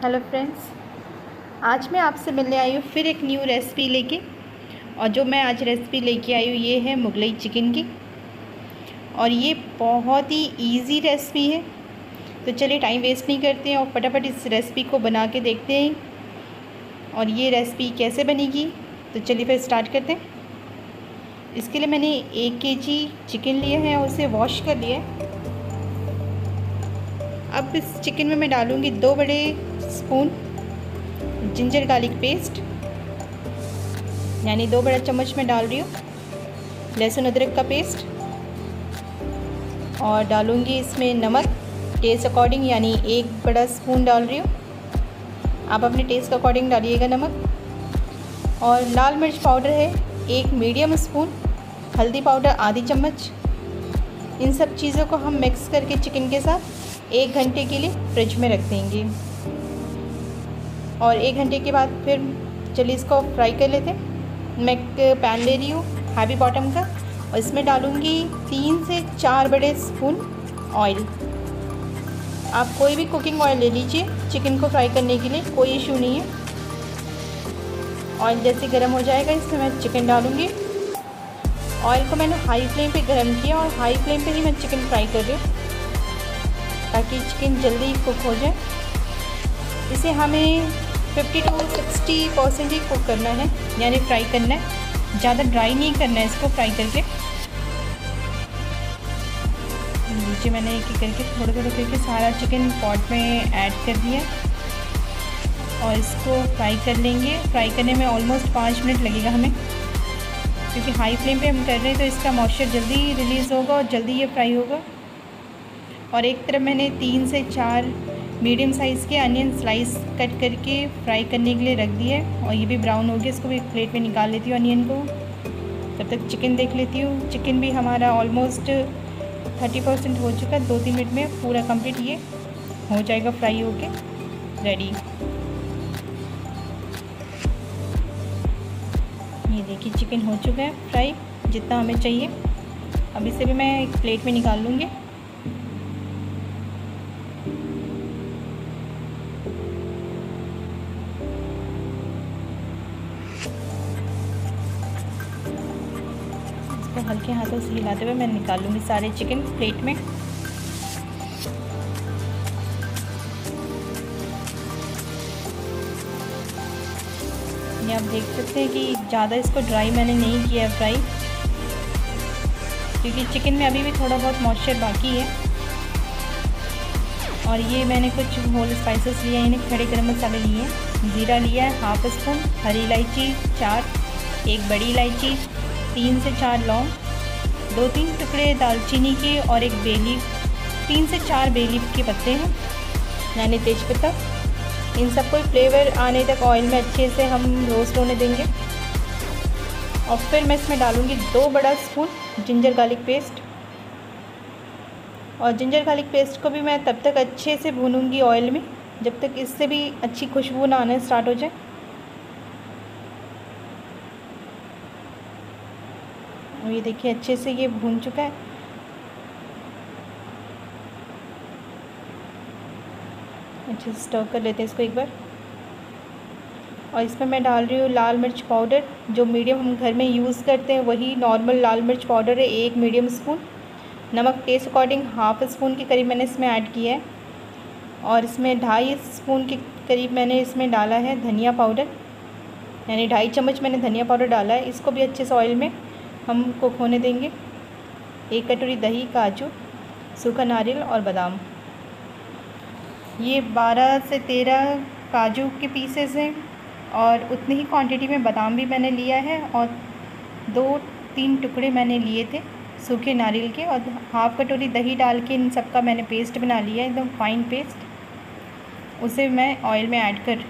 Hello friends, आज मैं आपसे मिलने आई हूँ फिर एक न्यू रेसिपी लेके। और जो मैं आज रेसिपी लेके आई हूँ ये है मुगलई चिकन की। और ये बहुत ही इजी रेसिपी है, तो चलिए टाइम वेस्ट नहीं करते हैं और फटाफट इस रेसिपी को बना के देखते हैं। और ये रेसिपी कैसे बनेगी, तो चलिए फिर स्टार्ट करते हैं। इसके लिए मैंने 1 केजी चिकन लिया है और उसे वॉश कर लिया है। अब इस चिकन में मैं डालूँगी 2 बड़े स्पून जिंजर गार्लिक पेस्ट, यानी 2 बड़ा चम्मच मैं डाल रही हूँ लहसुन अदरक का पेस्ट। और डालूँगी इसमें नमक टेस्ट अकॉर्डिंग, यानी 1 बड़ा स्पून डाल रही हूँ। आप अपने टेस्ट के अकॉर्डिंग डालिएगा नमक। और लाल मिर्च पाउडर है 1 मीडियम स्पून, हल्दी पाउडर आधी चम्मच। इन सब चीज़ों को हम मिक्स करके चिकन के साथ 1 घंटे के लिए फ्रिज में रख देंगे। और 1 घंटे के बाद फिर चलिए इसको फ्राई कर लेते हैं। मैं एक पैन ले रही हूँ हैवी बॉटम का, और इसमें डालूँगी 3 से 4 बड़े स्पून ऑयल। आप कोई भी कुकिंग ऑयल ले लीजिए चिकन को फ्राई करने के लिए, कोई इशू नहीं है। ऑयल जैसे गर्म हो जाएगा इसमें मैं चिकन डालूँगी। ऑयल को मैंने हाई फ्लेम पे गर्म किया और हाई फ्लेम पे ही मैं चिकन फ्राई कर रही हूँ, ताकि चिकन जल्दी कुक हो जाए। इसे हमें 50 to 60% ही कुक करना है, यानी फ्राई करना है, ज़्यादा ड्राई नहीं करना है इसको फ्राई करके। नीचे मैंने एक करके थोड़ा थोड़ा करके सारा चिकन पॉट में ऐड कर दिया और इसको फ्राई कर लेंगे। फ्राई करने में ऑलमोस्ट 5 मिनट लगेगा हमें, क्योंकि हाई फ्लेम पे हम कर रहे हैं तो इसका मॉइस्चर जल्दी रिलीज़ होगा और जल्दी ये फ्राई होगा। और एक तरफ मैंने 3 से 4 मीडियम साइज़ के अनियन स्लाइस कट करके फ्राई करने के लिए रख दिया है, और ये भी ब्राउन हो गया। इसको भी एक प्लेट में निकाल लेती हूँ अनियन को। तब तक चिकन देख लेती हूँ। चिकन भी हमारा ऑलमोस्ट 30% हो चुका है। 2-3 मिनट में पूरा कंप्लीट ये हो जाएगा फ्राई होके रेडी। ये देखिए चिकन हो चुका है फ्राई जितना हमें चाहिए। अब इसे भी मैं एक प्लेट में निकाल लूँगी। इसको हल्के हाथों से हिलाते हुए मैं निकाल लूँगी सारे चिकन प्लेट में। ये आप देख सकते हैं कि ज़्यादा इसको ड्राई मैंने नहीं किया है फ्राई, क्योंकि चिकन में अभी भी थोड़ा बहुत मॉइस्चर बाकी है। और ये मैंने कुछ होल स्पाइसेस लिए हैं, इन्हें खड़े गरम मसाले लिए हैं। जीरा लिया है ½ स्पून, हरी इलायची 4, 1 बड़ी इलायची, 3 से 4 लौंग, 2-3 टुकड़े दालचीनी के और 1 बे लीफ, 3 से 4 बे लीफ के पत्ते हैं, यानी तेज़पत्ता। इन सबको फ्लेवर आने तक ऑयल में अच्छे से हम रोस्ट होने देंगे। और फिर मैं इसमें डालूँगी 2 बड़ा स्पून जिंजर गार्लिक पेस्ट। और जिंजर गार्लिक पेस्ट को भी मैं तब तक अच्छे से भूनूंगी ऑयल में जब तक इससे भी अच्छी खुशबू ना आना स्टार्ट हो जाए। और ये देखिए अच्छे से ये भून चुका है। अच्छे से स्टर कर लेते हैं इसको एक बार। और इसमें मैं डाल रही हूँ लाल मिर्च पाउडर, जो मीडियम हम घर में यूज़ करते हैं वही नॉर्मल लाल मिर्च पाउडर है, 1 मीडियम स्पून। नमक टेस्ट अकॉर्डिंग ½ स्पून के करीब मैंने इसमें ऐड किया है। और इसमें 2.5 स्पून के करीब मैंने इसमें डाला है धनिया पाउडर, यानी 2.5 चम्मच मैंने धनिया पाउडर डाला है। इसको भी अच्छे से ऑयल में हम कुक होने देंगे। 1 कटोरी दही, काजू, सूखा नारियल और बादाम। ये 12 से 13 काजू के पीसेस हैं, और उतनी ही क्वांटिटी में बादाम भी मैंने लिया है। और 2-3 टुकड़े मैंने लिए थे सूखे नारियल के, और ½ कटोरी दही डाल के इन सब का मैंने पेस्ट बना लिया है, एकदम फाइन पेस्ट। उसे मैं ऑयल में ऐड कर,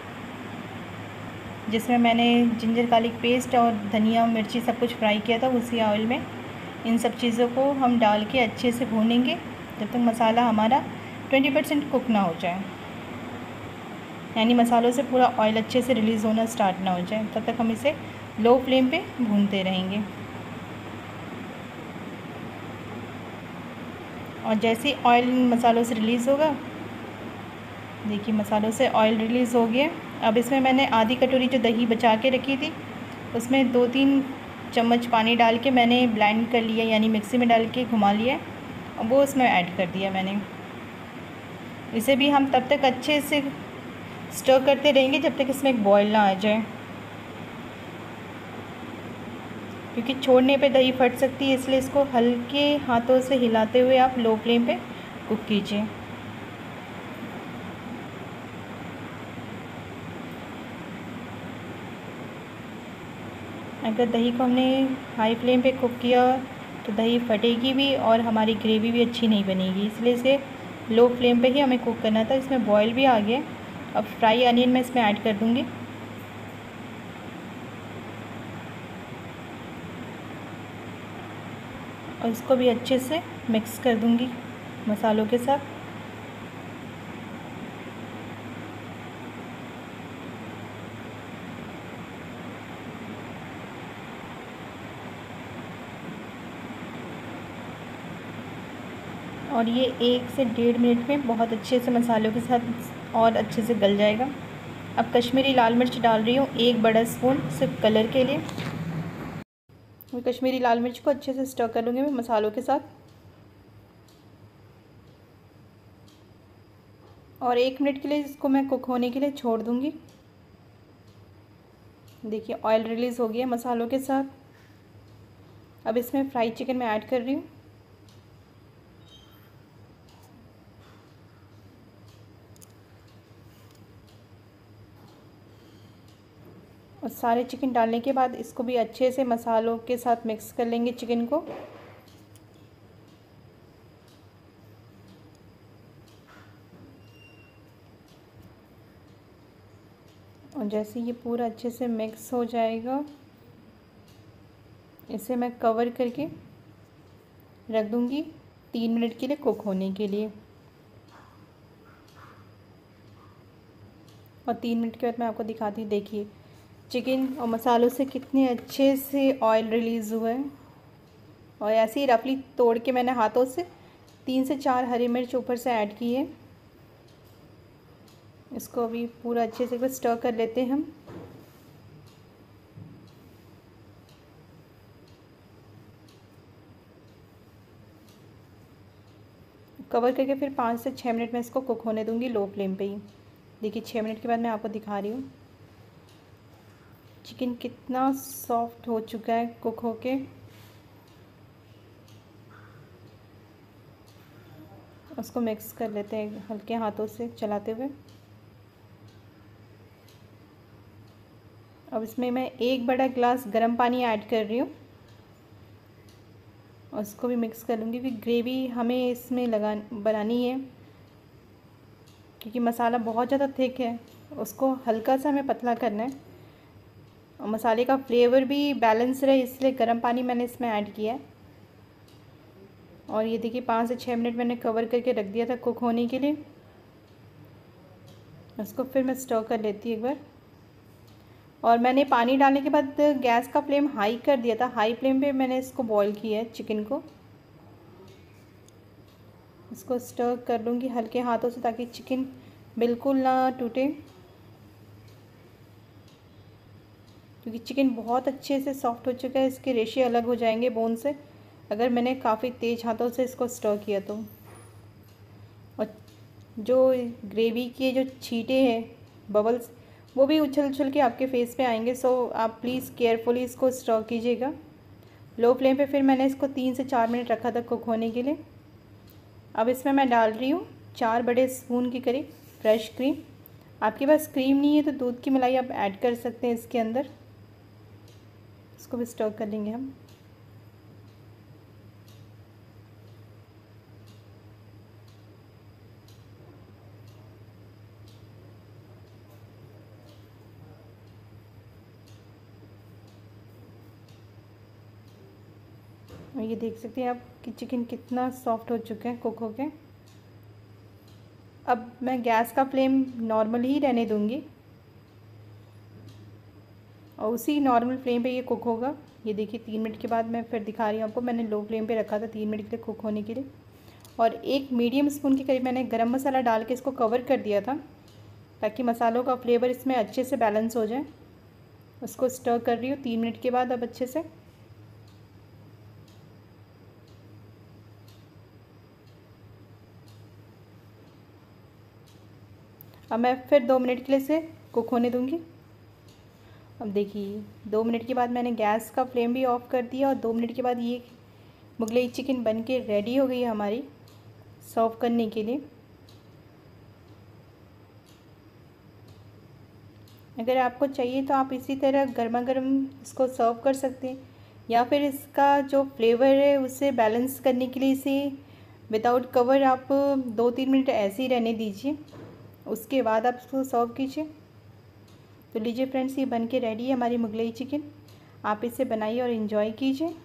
जिसमें मैंने जिंजर गार्लिक पेस्ट और धनिया मिर्ची सब कुछ फ्राई किया था, उसी ऑयल में इन सब चीज़ों को हम डाल के अच्छे से भूनेंगे जब तक मसाला हमारा 20% कुक ना हो जाए, यानी मसालों से पूरा ऑयल अच्छे से रिलीज़ होना स्टार्ट ना हो जाए। तब तक हम इसे लो फ्लेम पे भूनते रहेंगे। और जैसे ऑयल इन मसालों से रिलीज़ होगा देखिए मसालों से ऑयल रिलीज़ हो गया। अब इसमें मैंने आधी कटोरी जो दही बचा के रखी थी उसमें 2-3 चम्मच पानी डाल के मैंने ब्लेंड कर लिया, यानी मिक्सी में डाल के घुमा लिया और वो इसमें ऐड कर दिया मैंने। इसे भी हम तब तक अच्छे से स्टर करते रहेंगे जब तक इसमें एक बॉयल ना आ जाए, क्योंकि छोड़ने पे दही फट सकती है, इसलिए इसको हल्के हाथों से हिलाते हुए आप लो फ्लेम पे कुक कीजिए। अगर दही को हमने हाई फ्लेम पे कुक किया तो दही फटेगी भी और हमारी ग्रेवी भी अच्छी नहीं बनेगी, इसलिए इसे लो फ्लेम पे ही हमें कुक करना था। इसमें बॉयल भी आ गया। अब फ्राई अनियन मैं इसमें ऐड कर दूँगी। और इसको भी अच्छे से मिक्स कर दूँगी मसालों के साथ। और ये 1 से 1.5 मिनट में बहुत अच्छे से मसालों के साथ और अच्छे से गल जाएगा। अब कश्मीरी लाल मिर्च डाल रही हूँ 1 बड़ा स्पून, सिर्फ कलर के लिए। और कश्मीरी लाल मिर्च को अच्छे से स्टर कर लूँगी मैं मसालों के साथ। और 1 मिनट के लिए इसको मैं कुक होने के लिए छोड़ दूँगी। देखिए ऑयल रिलीज़ हो गया मसालों के साथ। अब इसमें फ्राई चिकन मैं ऐड कर रही हूँ। और सारे चिकन डालने के बाद इसको भी अच्छे से मसालों के साथ मिक्स कर लेंगे चिकन को। और जैसे ये पूरा अच्छे से मिक्स हो जाएगा, इसे मैं कवर करके रख दूँगी 3 मिनट के लिए कुक होने के लिए। और 3 मिनट के बाद मैं आपको दिखाती हूँ। देखिए चिकन और मसालों से कितने अच्छे से ऑयल रिलीज़ हुआ है। और ऐसे ही रफली तोड़ के मैंने हाथों से 3 से 4 हरी मिर्च ऊपर से ऐड की है। इसको अभी पूरा अच्छे से स्टर कर लेते हैं हम। कवर करके फिर 5 से 6 मिनट में इसको कुक होने दूंगी लो फ्लेम पे ही। देखिए 6 मिनट के बाद मैं आपको दिखा रही हूँ चिकन कितना सॉफ्ट हो चुका है कुक होके। उसको मिक्स कर लेते हैं हल्के हाथों से चलाते हुए। अब इसमें मैं 1 बड़ा गिलास गर्म पानी ऐड कर रही हूँ और उसको भी मिक्स कर लूँगी, क्योंकि ग्रेवी हमें इसमें बनानी है, क्योंकि मसाला बहुत ज़्यादा थिक है, उसको हल्का सा हमें पतला करना है और मसाले का फ्लेवर भी बैलेंस रहे, इसलिए गर्म पानी मैंने इसमें ऐड किया है। और ये देखिए 5 से 6 मिनट मैंने कवर करके रख दिया था कुक होने के लिए। उसको फिर मैं स्टर कर लेती हूँ एक बार। और मैंने पानी डालने के बाद गैस का फ्लेम हाई कर दिया था। हाई फ्लेम पे मैंने इसको बॉईल किया है चिकन को। इसको स्टर कर लूँगी हल्के हाथों से ताकि चिकन बिल्कुल ना टूटे, क्योंकि चिकन बहुत अच्छे से सॉफ्ट हो चुका है। इसके रेशे अलग हो जाएंगे बोन से अगर मैंने काफ़ी तेज़ हाथों से इसको स्टर किया तो। और जो ग्रेवी के जो छींटे हैं, बबल्स, वो भी उछल उछल के आपके फेस पे आएंगे। सो आप प्लीज़ केयरफुली इसको स्टर कीजिएगा लो फ्लेम पे। फिर मैंने इसको 3 से 4 मिनट रखा था कुक होने के लिए। अब इसमें मैं डाल रही हूँ 4 बड़े स्पून की करीब फ्रेश क्रीम। आपके पास क्रीम नहीं है तो दूध की मलाई आप ऐड कर सकते हैं इसके अंदर। इसको भी स्टर कर लेंगे हम। और ये देख सकते हैं आप कि चिकन कितना सॉफ्ट हो चुका है कुक होके। अब मैं गैस का फ्लेम नॉर्मल ही रहने दूंगी और उसी नॉर्मल फ्लेम पे ये कुक होगा। ये देखिए 3 मिनट के बाद मैं फिर दिखा रही हूँ आपको। मैंने लो फ्लेम पे रखा था 3 मिनट के लिए कुक होने के लिए। और 1 मीडियम स्पून के करीब मैंने गरम मसाला डाल के इसको कवर कर दिया था ताकि मसालों का फ्लेवर इसमें अच्छे से बैलेंस हो जाए। उसको स्टर कर रही हूँ 3 मिनट के बाद अब अच्छे से। अब मैं फिर 2 मिनट के लिए इसे कुक होने दूँगी। अब देखिए 2 मिनट के बाद मैंने गैस का फ्लेम भी ऑफ़ कर दिया और 2 मिनट के बाद ये मुगलई चिकन बन के रेडी हो गई है हमारी सर्व करने के लिए। अगर आपको चाहिए तो आप इसी तरह गर्मा गर्म इसको सर्व कर सकते हैं, या फिर इसका जो फ्लेवर है उसे बैलेंस करने के लिए इसे विदाउट कवर आप 2-3 मिनट ऐसे ही रहने दीजिए, उसके बाद आप इसको सर्व कीजिए। तो लीजिए फ्रेंड्स, ये बन के रेडी है हमारी मुगलई चिकन। आप इसे बनाइए और इन्जॉय कीजिए।